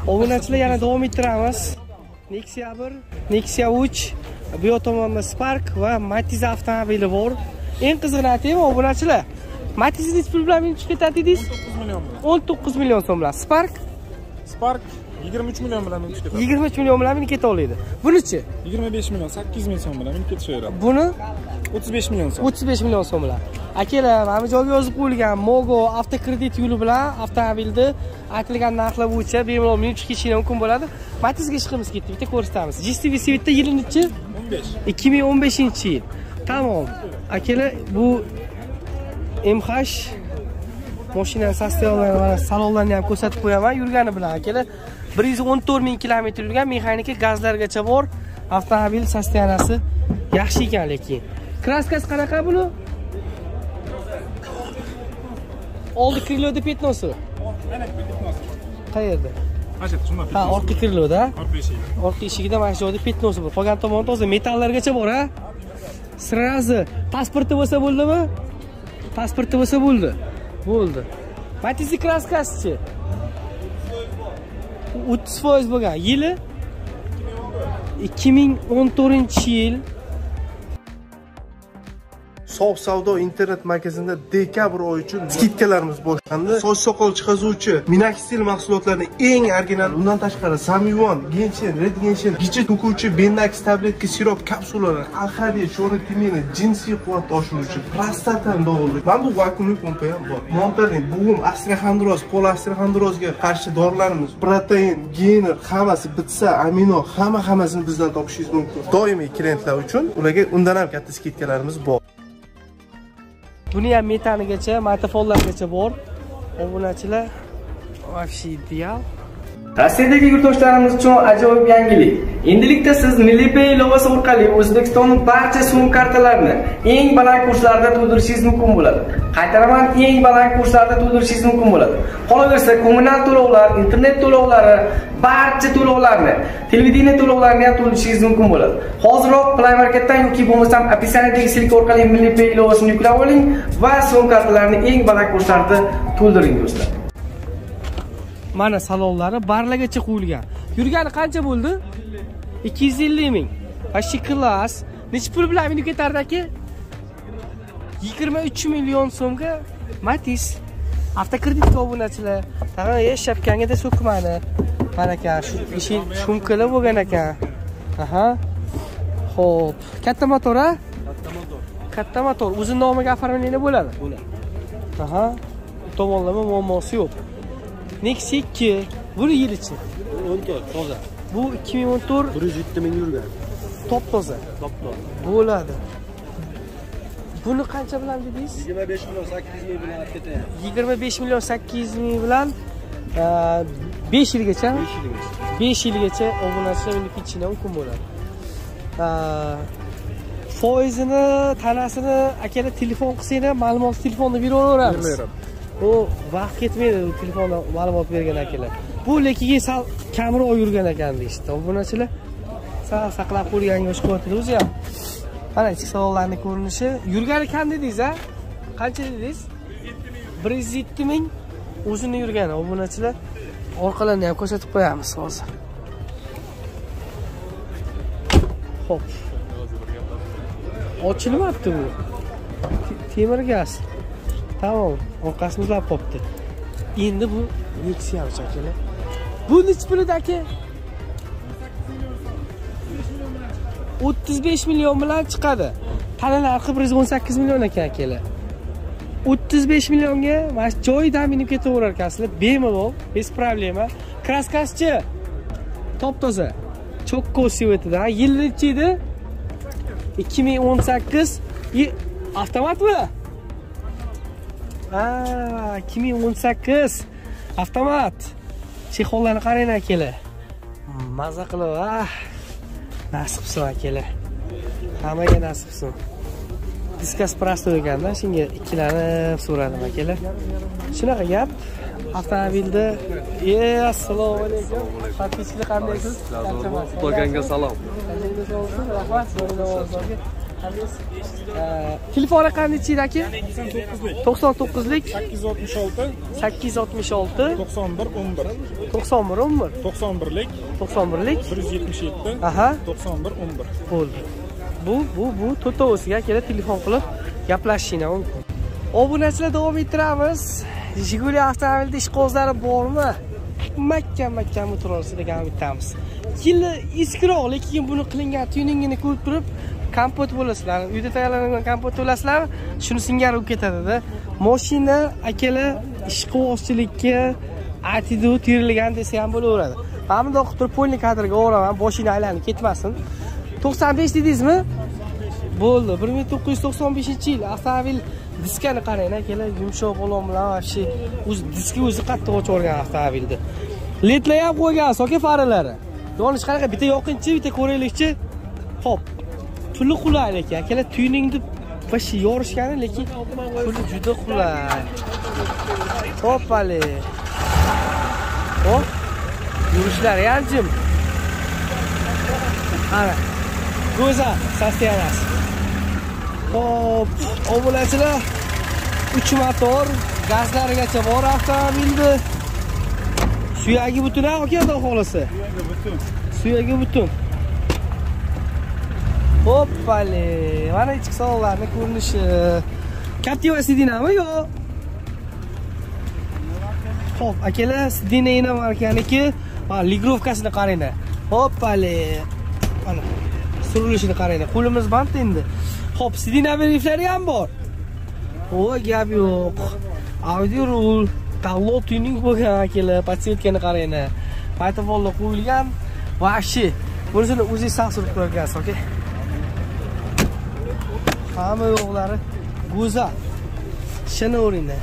Obunachilar yana davom ettiramiz. Nexia 1, Nexia 3, bu yoq tomonda Spark va Matiz avtomobili bor. Eng qizig'i aytaymi, obunachilar? Matiz nech pul bilan minib chiqib ketadi dedingiz? 19 million so'm bilan. Spark 23 million bilan minib ketadi. 23 million bilan minib keta oladi. Bunichi 25 million, 8 ming so'm bilan minib ketishaveradi. Buni 35 million so'm. 35 million so'm bilan. Akalar, mana joyga yozib qo'yilgan Mogo avtokredit yo'li bilan avtomobilni aytilgan narxlar bo'yicha bemalol minib chiqish mumkin bo'ladi. Matizga chiqimiz ketdi, bitta ko'rsatamiz. GSTV Svetda yili nechi? 15. 2015-yil. Tamom. Akalar, bu MH mashinaning sostavlarini va salonlarini ham ko'rsatib qo'yaman yurgani bilan akalar. 114 ming kilometr yurgan, mexanika gazlargacha bor. Avtomobil sostaviyasi yaxshi ekan lekin. Kraskasi qanaqa buni? Oldi kriloda petnosi. Qayerda? Ha, orqa kriloda. Orqa eshigida mana shu joyda petnosi bor. Qolgan tomon toza metallargacha bor, ha? Srazi pasporti bo'lsa bo'ldimi? Pasporti bo'lsa bo'ldi. Bo'ldi. Matizning kraskasi-chi? 30% bo'lgan. Yili 2014-yil. Sof savdo internet magazinida dekabr oyi uchun skidkalarimiz boshlandi. Soch soqol chiqazuvchi Minaxstil mahsulotlarining eng original, undan tashqari Samyuan, Genshin, Red Genshin, gichi to'kuvchi Bendax tabletka, sirop kapsulalar, alhadiy, sho'ri timini, jinsiy quvvat oshiruvchi, prostatani davolovchi. Mana bu vakuumli pompa ham bor. Montaning, bug'um, osteoxondroz, polosteoxondrozga qarshi dorilarimiz, protein, gainer, hammasi bitsa, amino, hammasini bizdan topishingiz mumkin. Doimiy klientlar uchun ularga undan ham katta skidkalarimiz bor. Buni ham metanigacha, matafonlargacha bor. Obunachilar вообще ideal. Rossiyadagi yurtdoshlarimiz uchun ajoyib yangilik. Endilikda siz Milliy Pay ilovasi orqali O'zbekistonning barcha so'm kartalarini eng baland kurslarda to'ldirishingiz mumkin bo'ladi. Qaytaraman, eng baland kurslarda to'ldirishingiz mumkin bo'ladi. Qolaversa, kommunal to'lovlar, internet to'lovlari, barcha to'lovlarni, televideniya to'lovlarini ham to'ldirishingiz mumkin bo'ladi. Hozirroq Play Marketdan yoki bo'lmasam opisaniyadagi silka orqali Milliy Pay ilovasini yuklab oling va so'm kartalarini eng baland kurslarda to'ldiring do'stlar. Mana salonlari barlagacha qo'yilgan. Yurgani qancha bo'ldi? 250 ming. Vashi klass. Nech pul bilan minib ketardi aka? 23 million so'mga Matiz. Avtokreditga obunachilar. Tag'in shapkangada so'kmani. Mana aka, shu ishi shumkalar bo'lgan ekan. Aha. Xo'p, katta motor a? Katta motor. Katta motor. O'zi nomiga оформление bo'ladi. Bo'ladi. Aha. Tomonlama muammosi yo'q. Nexia 2, bu yilichi? 14, toza. Bu 2014 107 ming yurgan. Top toza. Top toza. Bo'ladi. Buni qancha bilan dedingiz? 25 million 800 ming bilan ketadi. 25 million 800 ming bilan 5 yilgacha? 5 yilgacha obunachilar minib ketishini mumkin bo'ladi. Foizini, tanasini akalar telefon qilsanglar, ma'lumot telefonni beraveramiz. O vaqt ketmaydi telefonda ma'lumot bergan akalar. Bu lekiga sal kamroq yurgan ekan deyishdi. Obunachilar sal saqlab qo'ygan yosh quvvatida o'zi ham. Mana ichki salonlarning ko'rinishi. Yurgani kam dedingiz, a? Qancha dedingiz? 107 ming o'zini yurgani. Obunachilar orqalarini ham ko'rsatib qo'yamiz hozir. Xo'p. Ochilmabdi bu. Temir gaz. Tamam, orqasini uzab qopti. Endi bu Nexia akalar. Bu nech pulida aka? 35 million bilan chiqadi. Tana narxi 118 million ekan akalar. 35 millionga mana shu joyidan minib ketaverar ekansiz, bemalol, bez problema. Kraskasi-chi? Top toza. Chokko Svetida. Yil nechi edi? 2018. Avtomatmi? 2018 avtomat. Chexollarni qarang akalar. Maza qilib, nasib qilsin akalar. Hammaga nasib qilsin. Diskas prosto ekanda, shunga ikkilanib so'radim akalar. Shunaqa gap. Avtomobilda assalomu alaykum. Fatishlar qandaysiz? Toganga salom. Rahmat, Telefon raqami nechida aka? 99lik 866 866 91 11 91 11 91lik 91lik 177 aha 91 11. bo'ldi. Bu to'rtovisiga kelib telefon qilib gaplashishinglar mumkin. Obunachilar davom ettiramiz. Jiguli avtomobilda ishqozlari bormi? Mahkam o'tirolsa degan umidamiz. Yili eskiroq, lekin buni qilingan tuningini ko'rib turib, kompot bo'lasizlar. Uyda tayyorlangan kompot bo'lasizlar, shuni singari bo'lib ketadi-da. Mashina akalar ishqozchilikka atidu terilgan desa ham bo'laveradi. Mana bundoq qilib turib polni kadrga o'raman, boshini aylanib ketmasin. 95 dedingizmi? Bo'ldi. 1995-yil avtomobil diskani qarang, akalar, yumshoq bo'lon bilan vobshe diski o'zi qattiq ochib olgan avtomobilda. Ledlar ham qo'ygan, soka faralari. Yonish qanaqa, bitta yoqinchi, bitta ko'raylikchi. Hop. Puli qulay ekan, akalar, tuningni vobshe yorishgani, lekin puli juda qulay. Hoppali. Hop. Yurishlari ham jim. Ana. Go'zal sostenasi. Hop, obunachilar 3 motor, gazlarigacha bor avtomobilni. Suyagi butun aka, xudo xolasa. Suyagi butun. Hoppali. Mana ichki salonlarning ko'rinishi. Captiva Sidinami yo'q? Hop, akalar, Sidina markaniki, mana ligrovkasini qaranglar. Hoppali. Mana surilishini qaranglar. Qo'limiz band endi. Hop, Sidina veriflari ham bor. O, gap yo'q. Audio rul, tavlo tuning bo'lgan akalar, podsetkani qaranglar. Paytavollar qo'yilgan. Vobshe, bunisini o'zi saq surib qo'ygansiz, aka. Hamma yo'qlari go'zal. Shuni o'ringlar.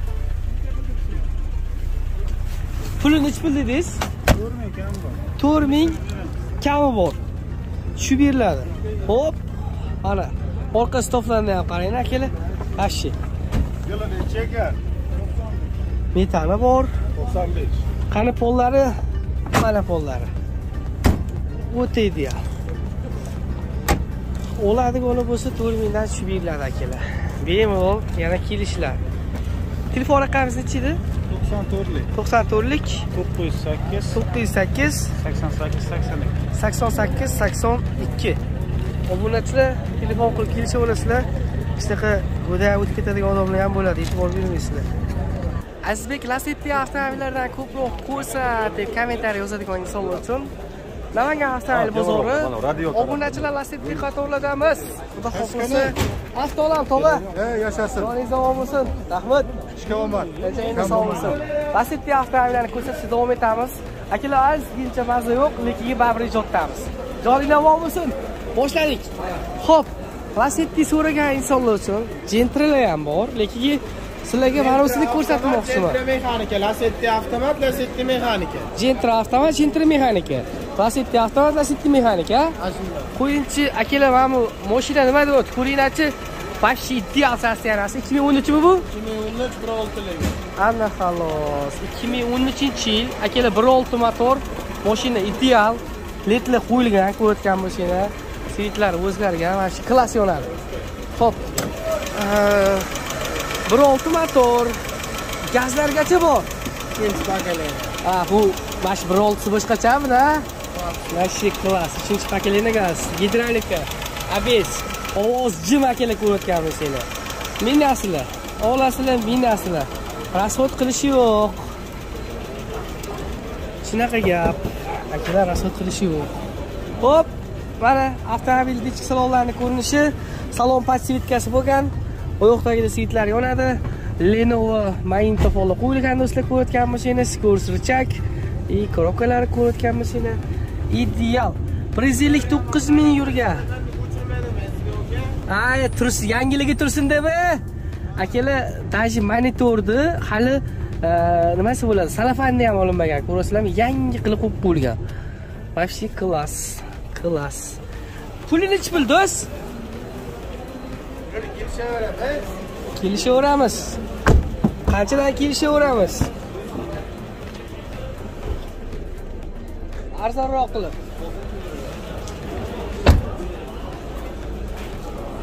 Puli nech pul dedingiz? 4000 kam bor. 4000 kami bor. Shu beriladi. Hop. Ana, orqa stoflarni ham qaranglar akalar. Vobshe. Yo'li chegar. Metani bor. 95. Qani pollari? Mana pollari. O'ta ideal. Oladigan bo'lsa 4000 dan tushib beriladi akalar. Bemalol yana kelishlar. Telefon raqamingiz nechida? 94lik 94lik 908 908 88 82. 88 82. Obunachilar telefon qilib kelishaverasizlar. Shunaqa go'da o'tib ketadigan odamlar ham bo'ladi, e'tibor bermaysizlar. Azizbek Lacetti avtomobillardan ko'proq ko'rsatib kommentariy yozadigan insonlar uchun Namangan avtomobil bozori obunachilar Lacetti qatorladamiz. Xudo xohlasa avtolam tova. Yashasın. Yoningiz omon bo'lsin. Rahmat. Ishga omon. Yangiz sog' bo'lsin. Lacetti avtomobillarni ko'rsatishda davom etamiz. Akalar, azgincha maza yo'q, lekin baribir ijodamiz. Joyinglar omon bo'lsin. Boshladik. Xo'p, Lacetti so'ragan insonlar uchun Gentralar ham bor, lekin sizlarga mana shuni ko'rsatmoqchiman. Gentra mexanika, Lacetti avtomat, Lacetti mexanika. Gentra avtomat, Gentra mexanika. Lacetti avtomat, Lacetti mexanika. Qo'yinchi akalar, mana bu mashina nima deyapti? Ko'ringlarchi. Vobshe ideal sostenasi. 2013 mi bu? 2013 1.6lik. Ana xolos. 2013-yil akalar 1.6 motor mashina ideal. Ledlar qo'yilgan, ko'rayotgan mashina. Svitlari o'zgargan, mana shu klass yonadi. Xo'p. 1.6 motor. Gazlargacha bor. Ikkinchi paketlar. Bu bash 1.6 boshqachami-da? Vashi klass. 3-chi paketlar gaz, gidravlika, ABS. Ovoz jim akalar ko'rayotgan mashina. Minasizlar. Olasizlar, minasizlar. Rasxod qilishi yo'q. Shunaqa gap. Akalar rasxod qilishi yo'q. Hop, mana avtomobilning ichki salonlarining ko'rinishi, salon podsetkasi bo'lgan. Oyoqdagida svitlar yonadi. Lenovo magnitofonlar qo'yilgan do'stlar, ko'rayotgan mashina, skors richak, korobkalari ko'rayotgan mashina. Ideal. Prezidentlik 9000 yurgan. Ay, tursin, yangiligi tursin deb-a. Akalar, taji monitorni hali nimasi bo'ladi? Salafanni ham olinmagan. Ko'rasizlarmi? Yangi qilib qo'yib qo'yilgan. Vobshe klass. Klass. Puli nech pul do'st? Kelishaveramiz. Qanchadan kelishaveramiz? Arzonroq qilib.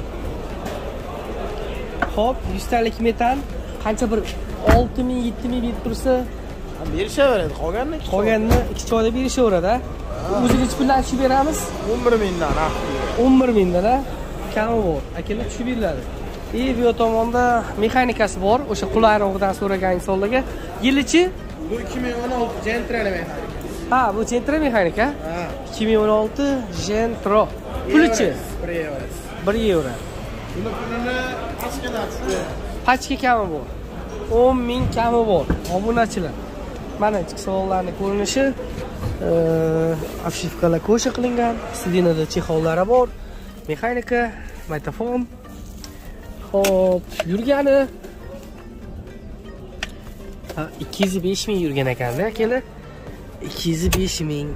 Xo'p, 100 talik metal qancha bir 6000, 7000 berib tursa, berishaveradi. qolganini 2 choyda berishaveradi. O'zingiz puldan tushib beramiz. 11 mingdan. 11 mingdan a kami bor. Akalar tushib beriladi. Bu yer tomonda mexanikasi bor. O'sha qulayroqdan so'ragan insonlarga. Yilichi Bu 2016 Gentrani mexanika. ha, bu Gentra mexanika. Ha. 2016 Gentro. Pulichi 1 euro. Buni pulini pastga tushdi. Pachka kami bor. 10 ming kami bor. Obunachilar. Mana ichki savollarning ko'rinishi, afshifkalar qo'shib qilingan, sidinada chexollari bor, mexanika, magnitofon. Hop, yurgani 205 ming yurgan ekanda, akalar. 205 ming.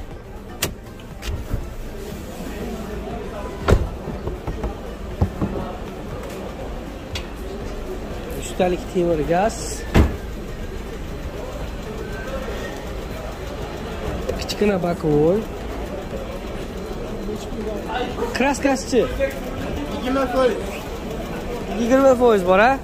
Üstelik temir gaz. Kichkina bakoy. Kraskasi 20%. 20% bor ha.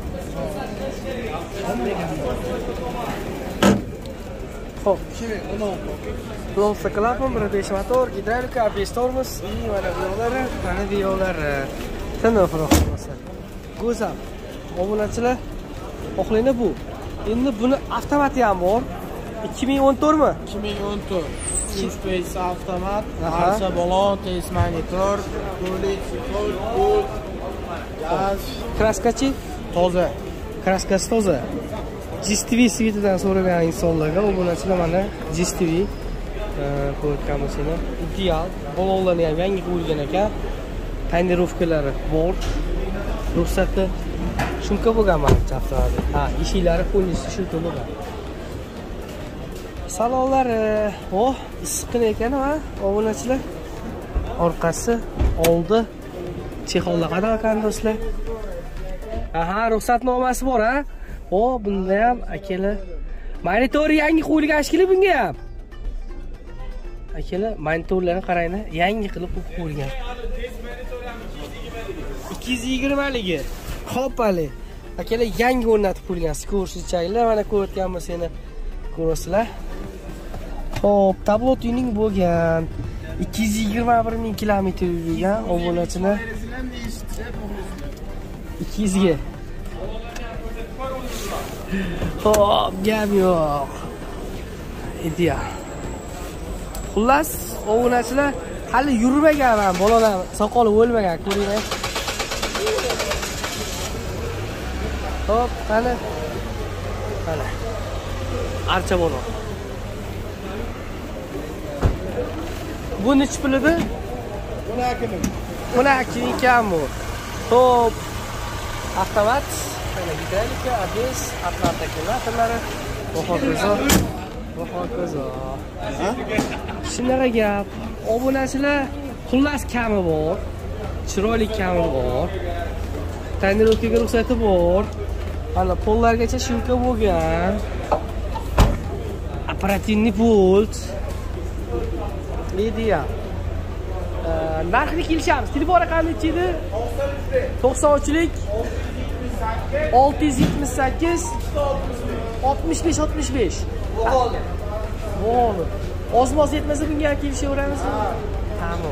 Xo'p, 2016. Blosa klapon, 1.5 motor, gidravlika, 5 tormoz, mana bu yo'llari, mana bu yo'llari. Tiniq bo'lsa. Go'zal. Obunachilar, oxirida bu. Endi buni avtomati ham bor. 2014 mi? 2014. 3 avtomat, arsa balon, tez monitor, ko'lik, xiol, gaz, Kraskachi toza. kraskasi toza. GSTV svetidan so'ragan insonlarga obunachilar mana GSTV ko'rgan bo'lsangiz ideal. Balonlarni ham yangi qo'yilgan ekan. Tonirovkalari bor. Ruxsati shunqa bo'lgan mana avtomobil. Ha, eshiklari polisi shunqa bo'lgan. Salonlari, issiqqina ekan va obunachilar. Orqasi, oldi chexollar qanaqa ekan do'stlar? Aha, ruxsatnomasi bor ha. Bunda ham akalar monitor yangi qo'yilgan shekilli bunga ham. Akalar, monitorlarni qaranglar, yangi qilib qo'yilgan. 220 ligi. Xo'pali. Akalar yangi o'rnatib qo'yilgan skorsizchaklar, mana ko'rayotgan bo'lsangiz ko'rasizlar. Xo'p, tablo tuning bo'lgan. 221 ming kilometr yurgan obunachilar. 200 ga. Xo'p, gap yo'q. Ideal. Xullas, obunachilar hali yurmagan ham, bolalar soqoli o'lmagan, ko'ringlar. Hop, qani. Mana. Archa bo'lo. Bu nechi pul edi? 12 ming kam bu. Hop. Avtomat, mana gidravlika, ABS, avtomat akkumulyatorlari, ho'kizo. Shunaqa gap. Obunachilar, xullas kami bor, chiroyli kami bor. Tonirovkaga ruxsati bor. Mana pollargacha shunqa bo'lgan. Operativniy pult. Ideal. Narxni kelishamiz. Telefon raqami nechida? 93lik 678 65 65. Bo'ldi. Ozmoz yetmasa bunga ham kelishaveramiz. Tamam.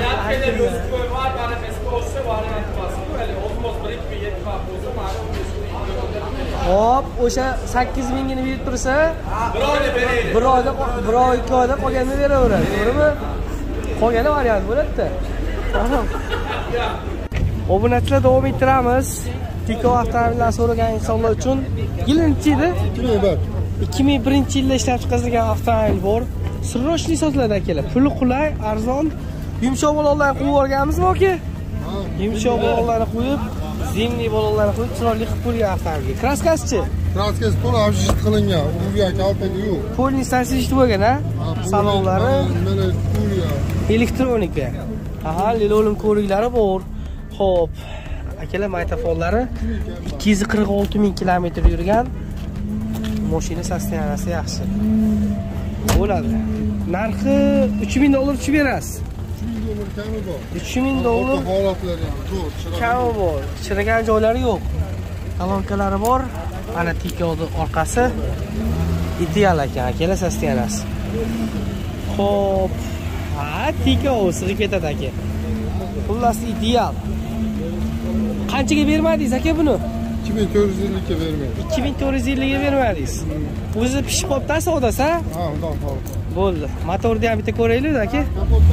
Hop, o'sha 8 mingini berib tursa, bir oy 2 oyda qolganini beraveradi, to'g'rimi? Qolgani variant bo'ladi-da. Tamam. Obunachilar davom ettiramiz. Tiko avtomobillarni so'ragan insonlar uchun yilchi edi? 2001-yilda ishlab chiqarilgan avtomobil bor. Sirrochli sotiladi akalar. Puli qulay, arzon. Yumshoq balonlarni qo'yib yuborganmizmi aka? Yumshoq balonlarni qo'yib, zimli balonlarni qo'yib, chiroyli qilib qo'ygan avtomobil. Kraskasi-chi? Kraskasi to'la avjit qilingan. Urgan kalpagi yo'q. Polni stansiyasi bo'lgan, ha? Salonlari elektronika. Aha, lelolim ko'riklari bor. Xo'p. Akalar magnitofonlari 246 ming kilometr yurgan. Mashina sostoyaniyasi yaxshi. Bo'ladi. Narxi $3000 tushib berasiz. $3000 kami bor. $3000 Holatlari ham zo'r. Kami bor. Chirigan joylari yo'q. Kolonkalari bor. Mana tikodi orqasi. Ideal ekan, akela sostenasi. Xo'p. Ha, tika o'sig'i ketadi aka. Xullas ideal. Qanchaga bermadingiz aka buni? 2450 ga bermaydi. 2450 ga bermadingiz. O'zi pishib qopti savdosi, ha? Ha, undan farq. Bo'ldi. Motorni ham bitta ko'raylik aka.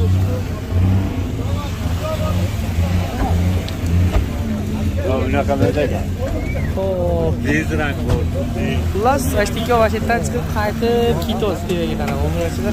Bunaqa ekan. Xo'p. Tezroq bo'ldi. Xullas, ashtika vashetdan chiqib qaytib kitos deyaga qarab o'g'irlasizlar.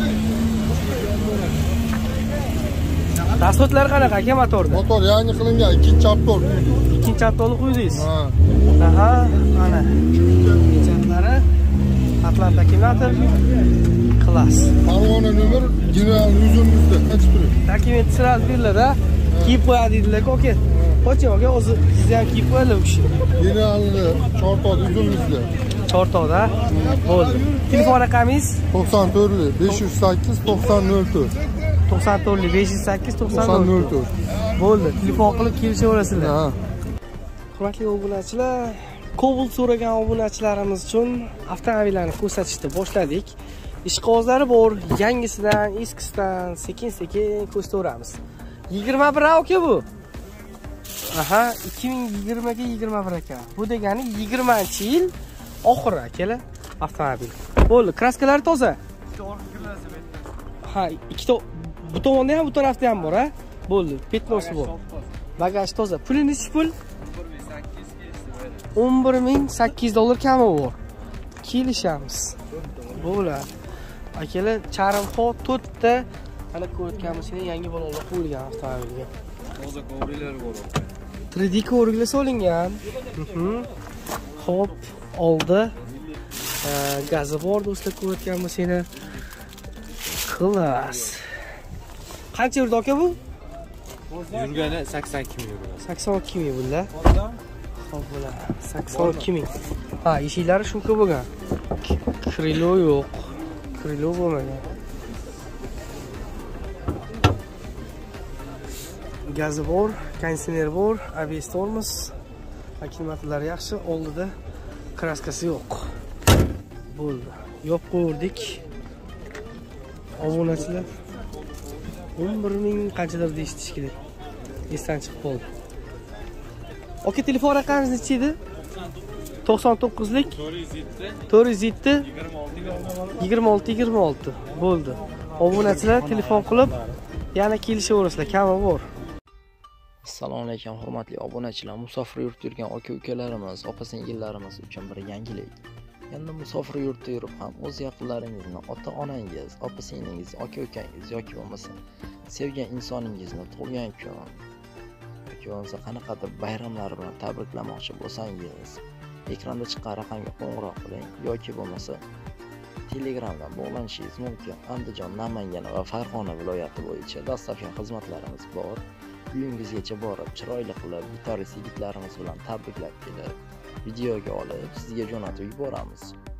Rasxodlar qanaqa aka motorda? Motor yangi qilingan, ikkinchi avtor. Ikkinchi avtobus qo'ydingiz. Ha. Aha, mana. Chatlari Atlanta akkumulyator klass. Farg'ona nomer general yuzimizda qachib turibdi. Dokument sirasi beriladi, kiyib qo'yadi dedilar aka. Qo'ching aka, o'zi sizni ham kiyib qo'yadi u kishi. Generalni Chortoq yuzimizda. Chortoqda. Bo'ldi. Telefon raqamingiz 94 508 9004. 94 508 9004. Bo'ldi. Telefon qilib kelishaverasizlar. Ha. Hurmatli obunachilar, Cobalt so'ragan obunachilarimiz uchun avtomobillarni ko'rsatishni boshladik. Ishqozlari bor, yangisidan, eskisidan sekin-sekin ko'rsataveramiz. 21 aka bu. Aha, 2020 ga 21 ekan. Bu degani 20-yil oxiri akalar avtomobil. Bo'ldi, kraskalari toza. Ha, ikkita bu tomonda ham, bu tarafda ham bor, ha? Bo'ldi, petnosi bor. Bagaj toza. Pulingiz pul? 11800 dollar kami bor. Kelishamiz. Bo'ladi. Akalar, charm hot to'rtta ana ko'rayotganimiz yangi balolar qo'yilgan avtomobilga. Toza kovrilar bor. 3D ko'rgili solingan. Hop, oldi. Gazi bor do'stlar, ko'rayotganimiz seni. Klass. Qancha yurdi aka bu? Yurgani 82 ming yurgan. 82 ming bular. Xo'p, bular 82 ming. Ha, eshiklari shuncha bo'lgan. Krilo yo'q. Krilo bo'lmagan. Gazi bor, konditsioner bor, ABS tormoz. Akkumulyatorlar yaxshi, oldida kraskasi yo'q. Bo'ldi. Yopib qo'ydik. Obunachilar 11 ming qanchadir deyishdi kerak. Esdan chiqib qoldi. Oka, telefon raqamingiz necha edi? 99lik 407 26 bo'ldi. Obunachilar telefon qilib yana kelishaverasizlar, kami bor. Assalomu alaykum hurmatli obunachilar. Musofir yurtda yurgan aka-ukalarimiz, opa-singillarimiz uchun bir yangilik. Endi musofir yurtda yurib ham o'z yaqinlaringizni, ota-onangiz, opa-singlingiz, aka-ukangiz yoki bo'lmasa sevgan insoningizni tug'ilgan kun yoki bo'lmasa qanaqadir bayramlar bilan tabriklamoqchi bo'lsangiz, ekranda chiqqan raqamga qo'ng'iroq qiling yoki bo'lmasa Telegramdan bog'lanishingiz mumkin. Andijon, Namangan va Farg'ona viloyati bo'yicha dastlabki xizmatlarimiz bor. Uyingizgacha borib, chiroyli qilib, gitarist yigitlarimiz bilan tabriklab kelib, videoga olib, sizga jo'natib yuboramiz.